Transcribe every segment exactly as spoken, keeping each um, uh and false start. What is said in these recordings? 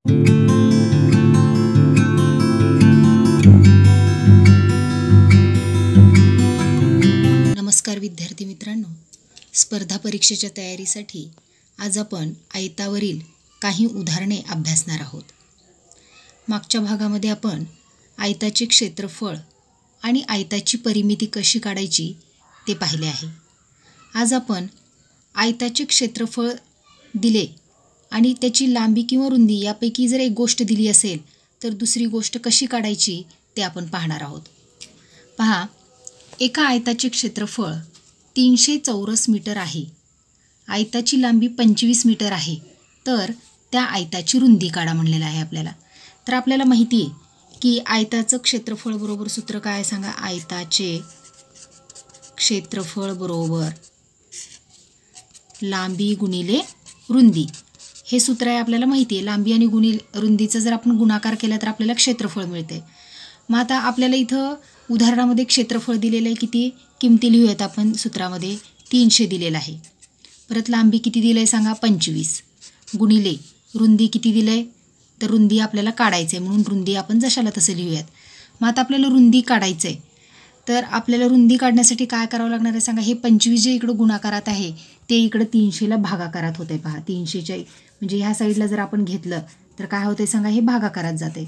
नमस्कार विद्यार्थी मित्रांनो, स्पर्धा परीक्षेच्या तयारीसाठी आज आपण आयतावरील काही उदाहरणे अभ्यासणार आहोत. मागच्या भागामध्ये आपण आयताचे क्षेत्रफळ आणि आयताची परिमिती कशी काढायची ते पाहिले आहे. आज आपण आयताचे क्षेत्रफळ दिले आणि त्याची लांबी किंवा रुंदी यापैकी जर एक गोष्ट दिली असेल तर दुसरी गोष्ट कशी काढायची ते आपण पाहणार आहोत. पहा, एका आयताचे क्षेत्रफळ तीनशे चौरस मीटर आहे. आयताची लांबी पंचवीस मीटर आहे. तर त्या आयताची रुंदी काढा म्हणलेलं आहे आपल्याला. तर आपल्याला माहिती आहे की आयताचं क्षेत्रफळ बरोबर सूत्र काय आहे सांगा. आयताचे क्षेत्रफळ बरोबर लांबी गुणिले रुंदी हे सूत्र आहे आपल्याला माहिती आहे. लांबी आणि गुणि रुंदीचा जर आपण गुणाकार केला तर आपल्याला क्षेत्रफळ मिळते. मग आता आपल्याला इथं उदाहरणामध्ये क्षेत्रफळ दिलेलं आहे किती, किमती लिहूयात आपण सूत्रामध्ये. तीनशे दिलेलं आहे. परत लांबी किती दिलं आहे सांगा, पंचवीस, गुणिले रुंदी किती दिलं आहे, तर रुंदी आपल्याला काढायचं आहे म्हणून रुंदी आपण जशाला तसं लिहूयात. मग आता आपल्याला रुंदी काढायचं आहे तर आपल्याला रुंदी काढण्यासाठी काय करावं लागणार आहे सांगा. हे पंचवीस जे इकडं गुणाकारात आहे ते इकडं तीनशेला भागाकारात होतं आहे. पहा, तीनशेच्या म्हणजे ह्या साईडला जर आपण घेतलं तर काय होतं आहे सांगा, हे भागाकारात जाते.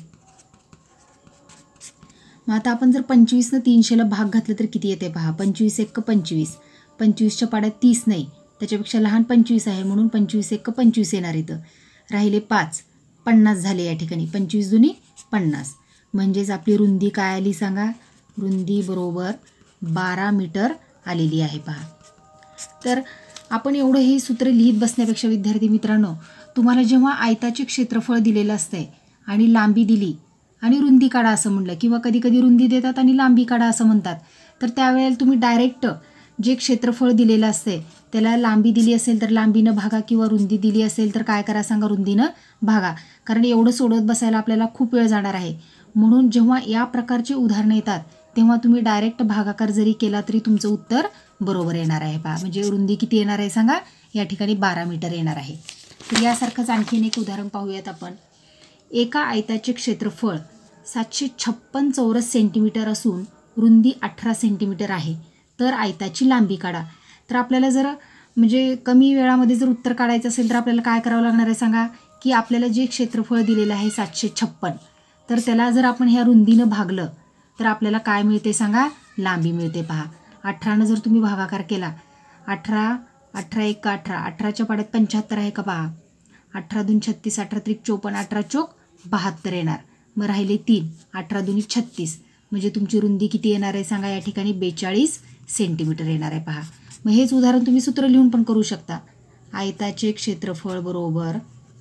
मग आता आपण जर पंचवीसनं तीनशेला भाग घातलं तर किती येते पहा. पंचवीस एक पंचवीस, पंचवीसच्या पाड्यात तीस नाही, त्याच्यापेक्षा लहान पंचवीस आहे म्हणून पंचवीस एक पंचवीस येणार इथं. राहिले पाच, पन्नास झाले या ठिकाणी. पंचवीस दुनी पन्नास, म्हणजेच आपली रुंदी काय आली सांगा. रुंदी बरोबर बारा मीटर आलेली आहे पहा. तर आपण एवढं हे सूत्र लिहित बसण्यापेक्षा विद्यार्थी मित्रांनो, तुम्हाला जेव्हा आयताचे क्षेत्रफळ दिलेलं असतंय आणि लांबी दिली आणि रुंदी काढा असं म्हणलं, किंवा कधी कधी रुंदी देतात आणि लांबी काढा असं म्हणतात, तर त्यावेळेला तुम्ही डायरेक्ट जे क्षेत्रफळ दिलेलं असते त्याला लांबी दिली असेल तर लांबीनं भागा, किंवा रुंदी दिली असेल तर काय करा सांगा, रुंदीनं भागा. कारण एवढं सोडवत बसायला आपल्याला खूप वेळ जाणार आहे. म्हणून जेव्हा या प्रकारची उदाहरणं येतात तेव्हा तुम्ही डायरेक्ट भागाकार जरी केला तरी तुमचं उत्तर बरोबर येणार आहे पहा. म्हणजे रुंदी किती येणार आहे सांगा, या ठिकाणी बारा मीटर येणार आहे. तर यासारखंच आणखीन एक उदाहरण पाहूयात आपण. एका आयताचे क्षेत्रफळ सातशे छप्पन चौरस सेंटीमीटर असून रुंदी अठरा सेंटीमीटर आहे. तर आयताची लांबी काढा. तर आपल्याला जर म्हणजे कमी वेळामध्ये जर उत्तर काढायचं असेल तर आपल्याला काय करावं लागणार आहे सांगा, की आपल्याला जे क्षेत्रफळ दिलेलं आहे सातशे छप्पन, तर त्याला जर आपण ह्या रुंदीनं भागलं तर आपल्याला काय मिळते सांगा, लांबी मिळते पहा. अठरानं जर तुम्ही भागाकार केला, अठरा अठरा एक अठरा, अठराच्या पाड्यात पंच्याहत्तर आहे का पहा. अठरा दोन छत्तीस, अठरा त्रिक चोपन्न, अठरा चोक बहात्तर येणार. मग राहिले तीन, अठरा दोन्ही छत्तीस, म्हणजे तुमची रुंदी किती येणार आहे सांगा, या ठिकाणी बेचाळीस सेंटीमीटर येणार आहे पहा. मग हेच उदाहरण तुम्ही सूत्र लिहून पण करू शकता. आयताचे क्षेत्रफळ बरोबर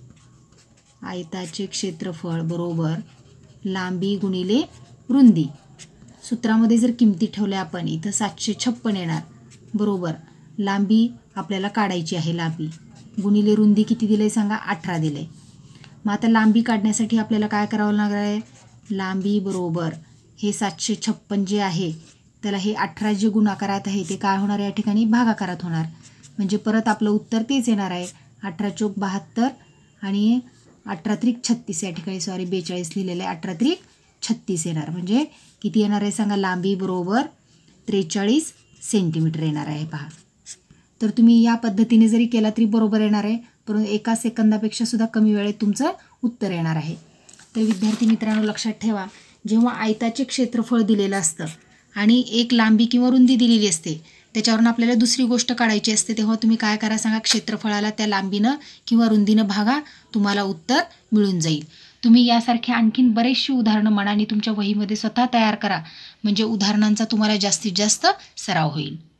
आयताचे क्षेत्रफळ बरोबर लांबी गुणिले रुंदी. सूत्रामध्ये जर किमती ठेवल्या आपण, इथं सातशे छप्पन येणार बरोबर लांबी आपल्याला काढायची आहे, लांबी गुणिले रुंदी किती दिलं आहे सांगा, अठरा दिलं आहे. मग आता लांबी काढण्यासाठी आपल्याला काय करावं लागणार आहे, लांबी बरोबर हे सातशे छप्पन जे आहे त्याला हे अठरा जे गुणाकारात आहे ते काय होणार या ठिकाणी, भागाकारात होणार. म्हणजे परत आपलं उत्तर तेच येणार आहे. अठरा चोक बहात्तर आणि अठरा त्रिक छत्तीस, या ठिकाणी सॉरी बेचाळीस लिहिलेलं आहे, अठरा त्रिक छत्तीस येणार. म्हणजे किती येणार आहे सांगा, लांबी बरोबर त्रेचाळीस सेंटीमीटर येणार आहे पहा. तर तुम्ही या पद्धतीने जरी केला तरी बरोबर येणार आहे, परंतु एका सेकंदापेक्षा सुद्धा कमी वेळेत तुमचं उत्तर येणार आहे. तर विद्यार्थी मित्रांनो लक्षात ठेवा, जेव्हा आयताचे क्षेत्रफळ दिलेलं असतं आणि एक लांबी किंवा रुंदी दिलेली असते, त्याच्यावरून आपल्याला दुसरी गोष्ट काढायची असते, तेव्हा तुम्ही काय करा सांगा, क्षेत्रफळाला त्या लांबीनं किंवा रुंदीनं भागा, तुम्हाला उत्तर मिळून जाईल. तुम्ही यासारखे आणखीन बरेचशी उदाहरणं मनाने तुमच्या वहीमध्ये स्वतः तयार करा, म्हणजे उदाहरणांचा तुम्हाला जास्तीत जास्त सराव होईल.